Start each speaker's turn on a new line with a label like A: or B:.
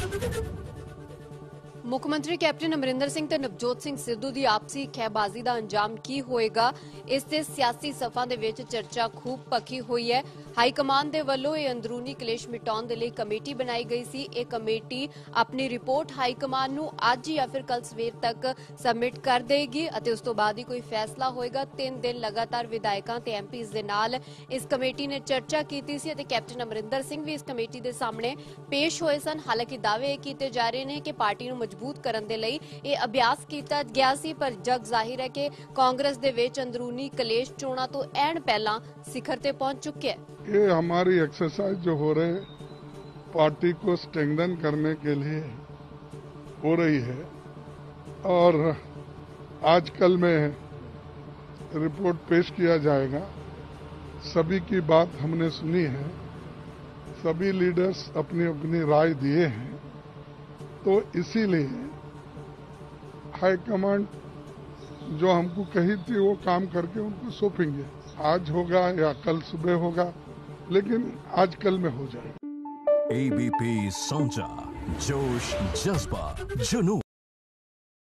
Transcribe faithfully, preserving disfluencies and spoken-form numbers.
A: ਮੁੱਖ ਮੰਤਰੀ ਕੈਪਟਨ ਅਮਰਿੰਦਰ ਸਿੰਘ ਤੇ ਨਵਜੋਤ ਸਿੰਘ ਸਿੱਧੂ ਦੀ ਆਪਸੀ ਖਹਿਬਾਜ਼ੀ ਦਾ ਅੰਜਾਮ ਕੀ ਹੋਏਗਾ, ਇਸ ਤੇ ਸਿਆਸੀ ਸਫਾਂ ਦੇ ਵਿੱਚ ਚਰਚਾ ਖੂਬ ਪੱਕੀ ਹੋਈ ਹੈ। ਹਾਈ ਕਮਾਂਡ ਦੇ ਵੱਲੋਂ ਇਹ ਅੰਦਰੂਨੀ ਕਲੇਸ਼ ਮਿਟਾਉਣ ਦੇ ਲਈ ਕਮੇਟੀ ਬਣਾਈ ਗਈ ਸੀ। ਇਹ ਕਮੇਟੀ ਆਪਣੀ ਰਿਪੋਰਟ ਹਾਈ ਕਮਾਂਡ ਨੂੰ ਅੱਜ ਜਾਂ ਫਿਰ ਕੱਲ ਸਵੇਰ ਤੱਕ ਸਬਮਿਟ ਕਰ ਦੇਗੀ ਅਤੇ ਉਸ ਤੋਂ ਬਾਅਦ ਹੀ ਕੋਈ ਫੈਸਲਾ ਹੋਏਗਾ। ਤਿੰਨ ਦਿਨ ਲਗਾਤਾਰ ਵਿਧਾਇਕਾਂ ਤੇ ਐਮਪੀਜ਼ ਦੇ ਨਾਲ ਇਸ ਕਮੇਟੀ ਨੇ ਚਰਚਾ ਕੀਤੀ ਸੀ ਅਤੇ ਕੈਪਟਨ ਅਮਰਿੰਦਰ ਸਿੰਘ ਵੀ ਇਸ ਕਮੇਟੀ ਦੇ ਸਾਹਮਣੇ ਪੇਸ਼ ਹੋਏ ਸਨ। ਹਾਲਾਂਕਿ ਦਾਅਵੇ ਕੀਤੇ ਜਾ ਰਹੇ ਨੇ ਕਿ ਪਾਰਟੀ ਨੂੰ ਮਜ਼ਬੂਤ ਕਰਨ ਦੇ ਲਈ ਇਹ ਅਭਿਆਸ ਕੀਤਾ ਗਿਆ ਸੀ, ਪਰ ਜਗ ਜ਼ਾਹਿਰ ਹੈ ਕਿ ਕਾਂਗਰਸ ਦੇ ਵਿੱਚ ਅੰਦਰੂਨੀ ਕਲੇਸ਼ ਚੋਣਾਂ ਤੋਂ ਐਨ ਪਹਿਲਾਂ ਸਿਖਰ ਤੇ ਪਹੁੰਚ चुके हैं।
B: ये हमारी एक्सरसाइज जो हो रहे पार्टी को स्ट्रेंथन करने के लिए हो रही है और आजकल में रिपोर्ट पेश किया जाएगा। सभी की बात हमने सुनी है, सभी लीडर्स अपनी अपनी राय दिए हैं, तो इसीलिए हाईकमांड जो हमको कही थी वो काम करके उनको सौंपेंगे। आज होगा या कल सुबह होगा, लेकिन आज कल में हो जाएगा।
C: एबीपी सोचा, जोश जज्बा जुनून।